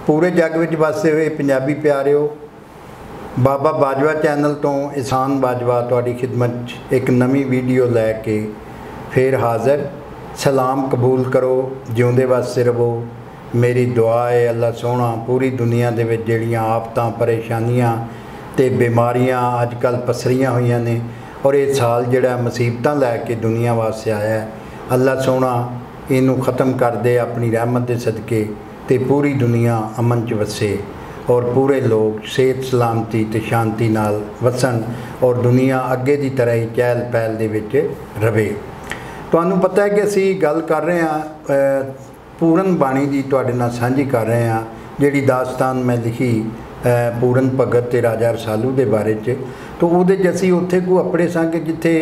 पूरे जग विच वसदे हुए पंजाबी प्यारिओ, बाबा बाजवा चैनल तो एहसान बाजवा तुहाडी खिदमत च एक नवी वीडियो लैके फिर हाज़र। सलाम कबूल करो, जिउंदे वसदे रवो। मेरी दुआ है अल्लाह सोहना पूरी दुनिया दे विच जिहड़ियां आफतां परेशानियां ते बीमारियां अजकल पसरियां होईयां ने और ये साल जिहड़ा मुसीबतां लैके दुनिया वास्ते आया है, अल्लाह सोहना इनू ख़त्म कर दे अपनी रहमत दे सदके ते पूरी दुनिया अमन च वसे और पूरे लोग सेहत सलामती ते शांति नाल वसन और दुनिया अगे की तरह ही चहल पहल दे विच रवे। तुहानू पता है कि असी गल कर रहे हैं पूरन बाणी की तुहाडे नाल सांझी कर रहे हैं, जिहड़ी दास्तान मैं लिखी पूरन भगत ते राजा रसालू के बारे च। तो उहदे च असी उत्थे को अपने सां कि जिथे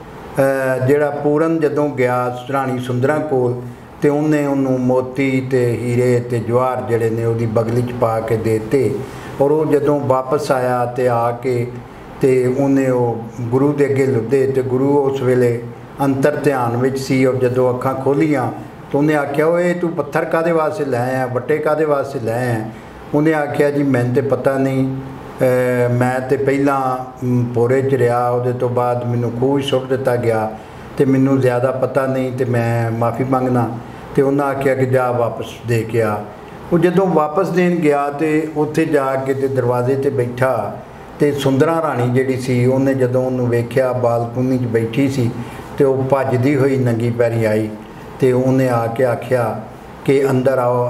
जिहड़ा पूरन जदों गया राणी सुंदरा कोल ते उन्हें उन्होंने मोती ते हीरे ते जवाहर जिहड़े ने उहदी बगली च पा के देते और वो जदों वापस आया ते आके ते उन्हें वो गुरु दे अगे लुदे ते गुरु उस वेले अंतर ध्यान विच सी और जदों अखां खोलियां तो उन्हें आख्या ओए तू पत्थर कादे वास्ते लै आया, बट्टे कादे वास्ते लै आया। उन्हें आख्या जी मैनूं ते पता नहीं, मैं तो पहला पोरे च रहा, उहदे तो बाद मैनूं खूह सुट दिता गया तो मैनूं ज़्यादा पता नहीं तो मैं माफ़ी मंगना। तो उन्हें आख्या कि जा वापस दे के आ। वो जदों वापस देन गया तो उत्थे जाके ते दरवाजे ते बैठा तो सुंदरा राणी जिहड़ी सी उन्हें जदों उन्होंने वेख्या बालकनी च बैठी सी तो वह भजदी हुई नंगी पैरी आई तो उन्हें आके आख्या कि अंदर आओ,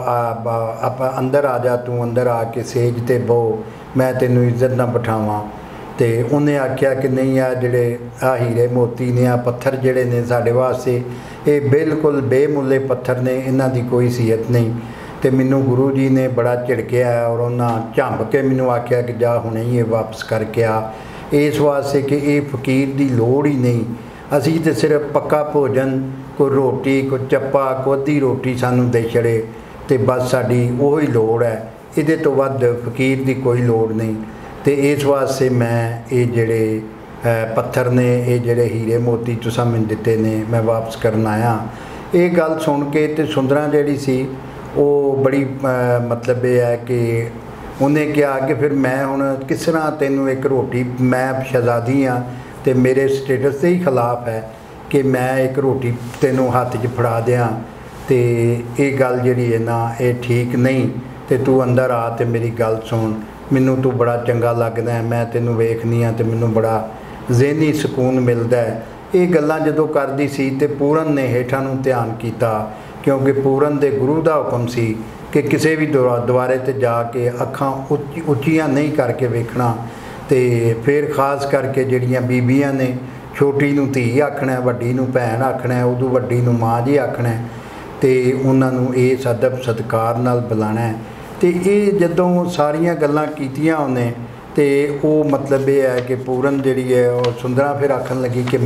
आप अंदर आ जा, तू अंदर आके सेज ते बहो, मैं तेनों इज्जत ना बिठावां। तो उन्हें आख्या कि नहीं आ जिहड़े आ हीरे मोती ने आ पत्थर जिहड़े ने साडे वास्ते ये बिल्कुल बेमुल्ले पत्थर ने, इन्हां दी कोई सीयत नहीं। तो मैनू गुरु जी ने बड़ा झिड़किया और उन्हें झंब के मैनू आख्या कि जा हुणे ही वापस करके आ, इस वास्ते कि ये फकीर की लोड़ ही नहीं। असी तो सिर्फ पक्का भोजन, कोई रोटी, कोई चप्पा, कोई अद्धी रोटी सानू दे छड़े तो बस साडी उही लोड़ है, इहदे तो वध फकीर की कोई लोड़ नहीं। तो इस वास्ते मैं ये जिहड़े पत्थर ने, ये जिहड़े हीरे मोती तुसां मैनूं दिते ने, मैं वापस करन आया। ये गल सुन के तो सुंदरा जिहड़ी सी वो बड़ी मतलब ये है कि उन्हें कहा कि फिर मैं हुण किस तरह तैनूं एक रोटी, मैं शहजादी हाँ तो मेरे स्टेटस के ही खिलाफ है कि मैं एक रोटी तैनूं हत्थ 'च फड़ा दियां, तो ये गल जिहड़ी है ना ये ठीक नहीं। तो तू अंदर आ तो मेरी गल सुन, मैनूं तू बड़ा चंगा लगदा है, मैं तैनूं वेखनी हाँ तो मैनूं बड़ा ज़हनी सुकून मिलता है। ये गल्लां जदों करदी सी ते पूरन ने हेठां नूं ध्यान कीता, क्योंकि पूरन दे गुरु दा हुक्म सी कि किसी भी द्वारे ते जाके अखां उच्चियां नहीं करके वेखना। तो फिर खास करके जिहड़ियां बीबियां ने छोटी नूं धी आखना, वड्डी नूं भैन आखना, उदों वड्डी नूं माँ जी आखना, तो उन्हां नूं इस अदब सत्कार नाल बुलाना है। तो ये जदों सारियां गल्लां कीतियां उन्हें तो वो मतलब ये है कि पूरन जिहड़ी है और सुंदरा फिर आखन लगी कि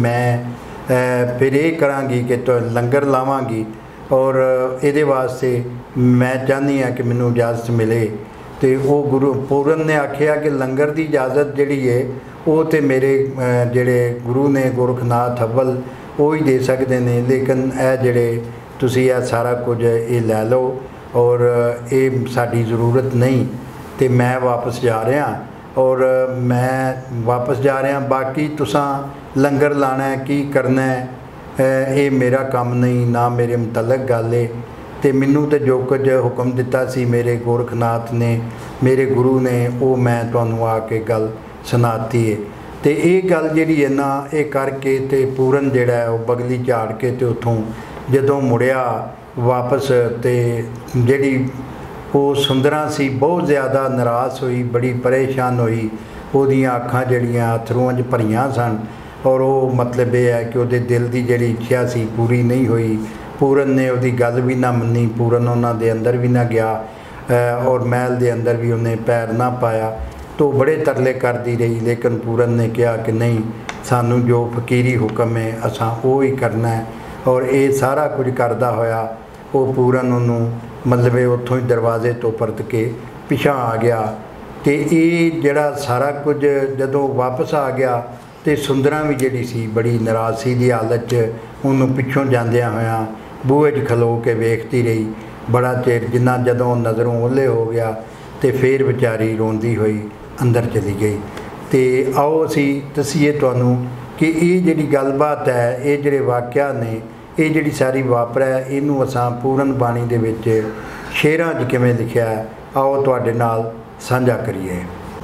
मैं फिर ये करांगी कि तो लंगर लावांगी और ये वास्ते मैं चाहनी हाँ कि मैनूं इजाज़त मिले। तो वो गुरु पूरन ने आख्या कि लंगर की इजाज़त जिहड़ी है वो तो मेरे जिहड़े गुरु ने गोरखनाथ अव्वल वो ही दे सकते हैं, लेकिन ए जिहड़े तुसीं ये सारा कुछ ये लै लो और ये साडी ज़रूरत नहीं। तो मैं वापस जा रहा और मैं वापस जा रहा, बाकी तुसां लंगर लाना है की करना है ये मेरा काम नहीं, ना मेरे मुतलक गल है। तो मैनू तो जो कुछ हुक्म दिता सी मेरे गोरखनाथ ने, मेरे गुरु ने, वो मैं तुहानूं आके गल सुनाती है। तो ये गल जिहड़ी है ना ये करके तो पूरन जिहड़ा है वो बगली झाड़ के तो उत्थों जदों मुड़िया वापस तो जिहड़ी वो सुंदरा सी बहुत ज़्यादा नाराज़ हुई, बड़ी परेशान हुई, उहदियां अखां जिहड़ियां अथरूआं च भरियां सन और वो मतलब ये है कि उहदे दिल की जिहड़ी इच्छा सी पूरी नहीं हुई। पूरन ने उहदी गल भी ना मन्नी, पूरन उन्हां दे अंदर भी ना गया और महल दे अंदर भी उन्हें पैर ना पाया। तो बड़े तरले करती रही, लेकिन पूरन ने कहा कि नहीं, सानू जो फकीरी हुक्म है असां वो ही करना है। और ये सारा कुछ करदा होया वो पूरन उन्होंने मतलब उत्थों ही दरवाजे तो परत के पिछा आ गया। तो ये जड़ा सारा कुछ जदों वापस आ गया तो सुंदरा भी जिहड़ी सी बड़ी नाराज़गी की हालत उन्होंने पिछों जांदियां होया बूहे 'च खलो के वेखती रही। बड़ा चिर जिन्ना जदों नज़रों ओले हो गया तो फिर बेचारी रोंदी हुई अंदर चली गई। तो आओ असी दसीए तुहानूं कि ये जिहड़ी गलबात है, ये जिहड़े वाक़या ने, ये जिहड़ी सारी वापर है, इनू असां पूरन बाणी दे विच शेरां 'च किवें लिखिआ है, आओ तुहाडे नाल साझा करिए।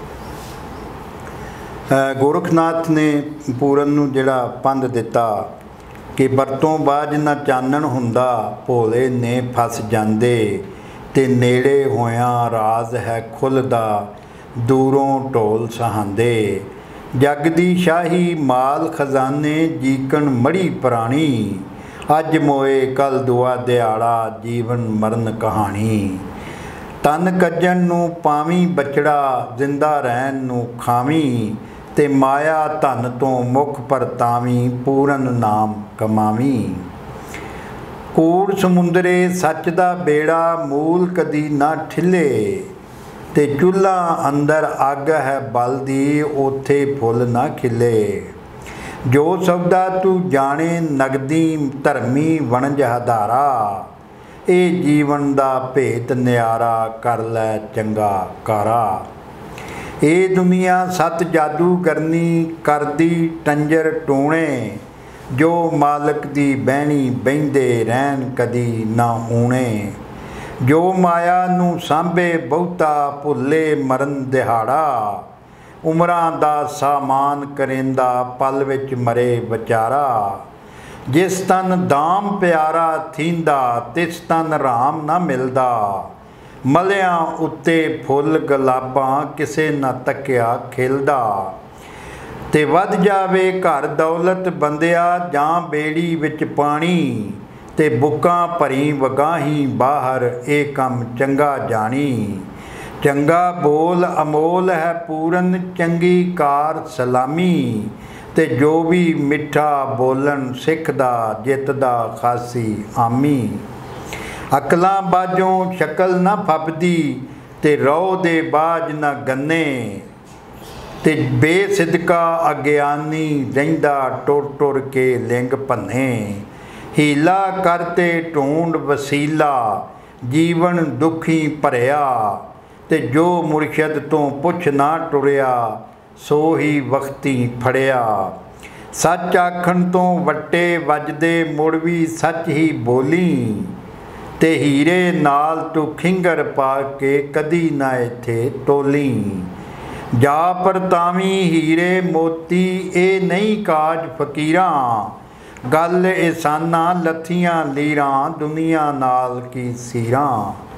गोरखनाथ ने पूरन नूं जिहड़ा पंध दिता कि बरतों बाज ना चानण हुंदा, भोले ने फस जांदे, ते नेड़े होयां राज है खुलदा, दूरों ढोल सहांदे। जग दी शाही माल खजाने जीकण मड़ी पुराणी, अज मोए कल दुआ दिहाड़ा जीवन मरण कहानी। तन कजन नूं पावी बचड़ा, जिंदा रहन नूं खावी, ते माया धन तो मुख परतावी, पूरन नाम कमावी। कूड़ समुंदरे सच दा बेड़ा, मूल कदी ना ठिले, ते चूल्हा अंदर अग है बलदी, ओथे फुल ना खिले। जो सौदा तू जाने नगदी, धर्मी वणज हधारा, ए जीवन दा भेत न्यारा, कर लै चंगा कारा। ए दुनिया सत जादू करनी, करदी टंजर टोणे, जो मालक दी बहनी बहिंदे रहन कदी ना ऊणे। जो माया नूं सांभे बहुता, भुल्ले मरण दिहाड़ा, उमरां दा सामान करेंदा, पल विच मरे विचारा। जिस तन दाम प्यारा थींदा, तिस तन राम ना मिलदा, मलियां उत्ते फुल गुलाबां, किसे ना तकिया खिलदा। ते वध जावे घर दौलत बंदिया, जां बेड़ी विच पानी, ते बुकां भरी वगाही बाहर, ए कम चंगा जानी। चंगा बोल अमोल है पूरन, चंगी कार सलामी, ते जो भी मिठा बोलन सिखदा, जितदा खासी आमी। अकलां बाजों शक्ल ना फपदी, ते रौ दे बाज ना गन्ने, ते बेसिदका अज्ञानी रहिंदा, टुर टुर के लिंग भन्ने। हीला करते ढूंढ वसीला, जीवन दुखी भरिया, ते जो मुर्शद तो पुछ ना टुरिया, सो ही वक्ती फड़िया। सच आखण तो वट्टे वजदे, मुड़ भी सच ही बोली, ते हीरे नाल तू खिंगर पा के, कदी ना इत्थे तोली। जा परतावी हीरे मोती, ए नहीं काज फकीरां, गल एहसाना लथियां लीरां, दुनिया नाल की सीरां।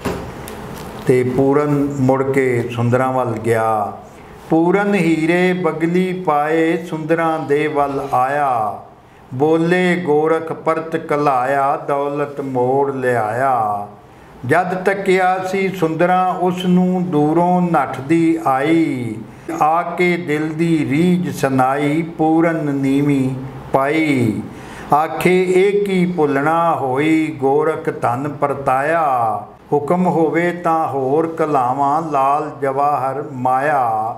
ते पूरन मुड़ के सुंदरां वल गया। पूरन हीरे बगली पाए, सुंदरां दे वल आया, बोले गोरख परत कलाया, दौलत मोड़ लियाया। जद तकिया सी सुंदरां उसनूं, दूरों नठदी आई, आके दिल दी रीझ सुनाई, पूरन नीवी पाई। आखे एक ही भुलना होई, गोरख धन परताया, हुक्म होवे तां होर कलावां, लाल जवाहर माया।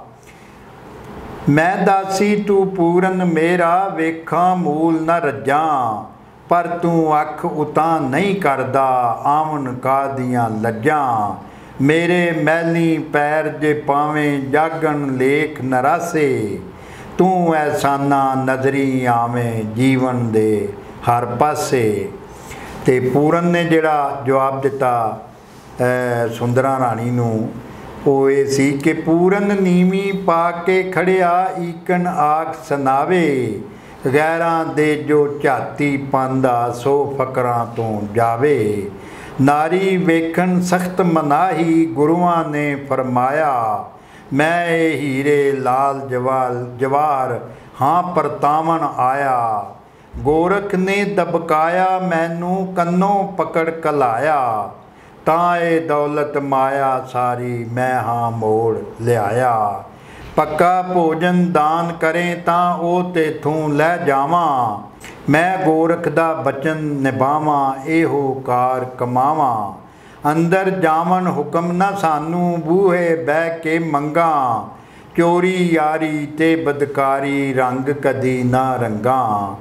मैं दासी तू पूरन मेरा, वेखां मूल न रज्जां, पर तू अख उतां नहीं करदा, आवन कादियां लज्जां। मेरे मैली पैर जे पावें, जागन लेख नरासे, तू एहसाना नजरी आवें, जीवन दे हर पासे। ते पूरन ने जिहड़ा जवाब दिता सुंदरा राणी नूं, ਉਹ ਇਹ ਸੀ कि पूरन नीवी पा के खड़िया, ईकन आख सुनावे, गैरां दे जो झाती पांदा, सो फकरां तो जावे। नारी वेखन सख्त मनाही, गुरुआं ने फरमाया, मैं ए हीरे लाल जवार हाँ परतावन आया। गोरख ने दबकाया मैनू, कन्नों पकड़ कलाया, तां ए दौलत माया सारी, मैं हाँ मोड़ लियाया। पक्का भोजन दान करें तां ओ तेथों लै जावां, मैं गोरख दा बचन निभावां, एहो कार कमावां। अंदर जावन हुक्म ना सानू, बूहे बह के मंगा, चोरी यारी ते बदकारी, रंग कदी ना रंगा।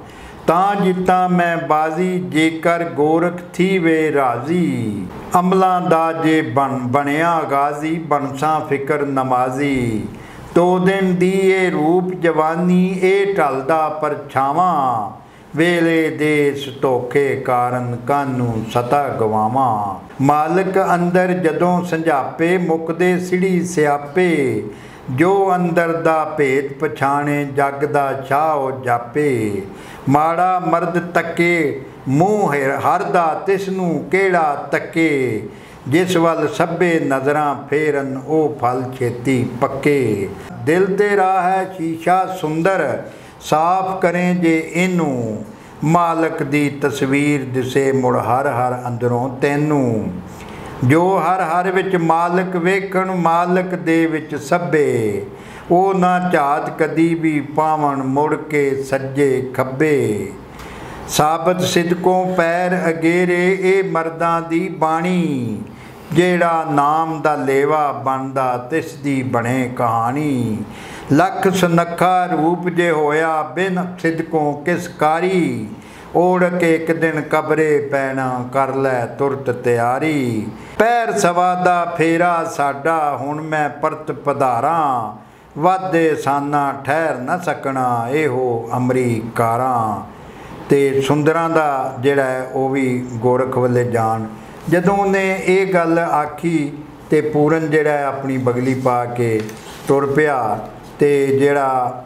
ਤਾਂ ਜਿੱਤਾਂ ਮੈਂ ਬਾਜ਼ੀ ਜੇਕਰ ਗੋਰਖ ਥੀ ਵੇ ਰਾਜ਼ੀ। ਅਮਲਾਂ ਦਾ ਜੇ ਬਣਿਆ ਗਾਜ਼ੀ ਬਣਸਾਂ ਫਿਕਰ ਨਮਾਜ਼ੀ। 2 ਦਿਨ ਦੀ ਇਹ ਰੂਪ ਜਵਾਨੀ ਇਹ ਢਲਦਾ ਪਰਛਾਵਾਂ। ਵੇਲੇ ਦੇ ਧੋਖੇ ਕਾਰਨ ਕਾਨੂੰ ਸਤਾ ਗਵਾਵਾਂ। ਮਾਲਕ ਅੰਦਰ ਜਦੋਂ ਸੰਝਾਪੇ ਮੁੱਕਦੇ ਸਿੜੀ ਸਿਆਪੇ। ਜੋ ਅੰਦਰ ਦਾ ਭੇਤ ਪਛਾਣੇ ਜਗ ਦਾ ਛਾਓ ਜਾਪੇ। ਮਾੜਾ ਮਰਦ ਤੱਕੇ ਮੂੰਹ ਹਰ ਦਾ ਤਿਸ ਨੂੰ ਕਿਹੜਾ ਤੱਕੇ। ਜਿਸ ਵੱਲ ਸਭੇ ਨਜ਼ਰਾਂ ਫੇਰਨ ਉਹ ਫਲ ਛੇਤੀ ਪੱਕੇ। ਦਿਲ ਤੇ ਰਾਹ ਹੈ ਸ਼ੀਸ਼ਾ ਸੁੰਦਰ ਸਾਫ਼ ਕਰੇ ਜੇ ਇਹਨੂੰ। ਮਾਲਕ ਦੀ ਤਸਵੀਰ ਦਿਸੇ ਮੁੜ ਹਰ ਹਰ ਅੰਦਰੋਂ ਤੈਨੂੰ। ਜੋ ਹਰ ਹਰ ਵਿੱਚ ਮਾਲਕ ਵੇਖਣ ਮਾਲਕ ਦੇ ਵਿੱਚ ਸਭੇ। ਉਹ ਨਾ ਝਾਤ ਕਦੀ ਵੀ ਪਾਵਣ ਮੁੜ ਕੇ ਸੱਜੇ ਖੱਬੇ। ਸਾਬਤ ਸਿਦਕੋਂ ਪੈਰ ਅਗੇਰੇ ਇਹ ਮਰਦਾਂ ਦੀ ਬਾਣੀ। ਜਿਹੜਾ ਨਾਮ ਦਾ ਲੇਵਾ ਬਣਦਾ ਤਿਸ ਦੀ ਬਣੇ ਕਹਾਣੀ। ਲੱਖ ਸੁਨੱਖਾ ਰੂਪ ਜੇ ਹੋਇਆ ਬਿਨ ਸਿਦਕੋਂ ਕਿਸ ਕਾਰੀ। ਓੜ ਕੇ ਇੱਕ ਦਿਨ ਕਬਰੇ ਪੈਣਾ ਕਰ ਲੈ ਤੁਰਤ ਤਿਆਰੀ। ਪੈਰ ਸਵਾ ਦਾ ਫੇਰਾ ਸਾਡਾ ਹੁਣ ਮੈਂ ਪਰਤ ਪਧਾਰਾਂ। ਵਾਧੇ ਸਾਨਾ ਠਹਿਰ ਨਾ ਸਕਣਾ ਇਹੋ ਅਮਰੀਕਾਰਾਂ। ਤੇ ਸੁੰਦਰਾਂ ਦਾ ਜਿਹੜਾ ਉਹ ਵੀ ਗੋਰਖ ਵੱਲੇ ਜਾਣ। ਜਦੋਂ ਉਹਨੇ ਇਹ ਗੱਲ ਆਖੀ ਤੇ ਪੂਰਨ ਜਿਹੜਾ ਆਪਣੀ ਬਗਲੀ ਪਾ ਕੇ ਤੁਰ ਪਿਆ ਤੇ ਜਿਹੜਾ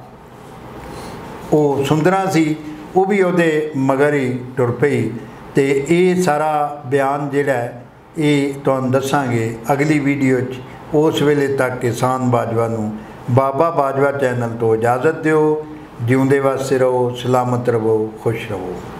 ਉਹ ਸੁੰਦਰਾਂ ਸੀ ਉਹ ਵੀ ਉਹਦੇ ਮਗਰ ਹੀ ਤੁਰ ਪਈ। ਤੇ ਇਹ ਸਾਰਾ ਬਿਆਨ ਜਿਹੜਾ ਇਹ ਤੁਹਾਨੂੰ ਦੱਸਾਂਗੇ ਅਗਲੀ ਵੀਡੀਓ 'ਚ। ਉਸ ਵੇਲੇ ਤੱਕ ਕਿਸਾਨ ਬਾਜਵਾ ਨੂੰ ਬਾਬਾ ਬਾਜਵਾ ਚੈਨਲ ਤੋਂ ਇਜਾਜ਼ਤ ਦਿਓ। ਜਿਉਂਦੇ ਵਾਸਤੇ ਰਹੋ, ਸਲਾਮਤ ਰਹੋ, ਖੁਸ਼ ਰਹੋ।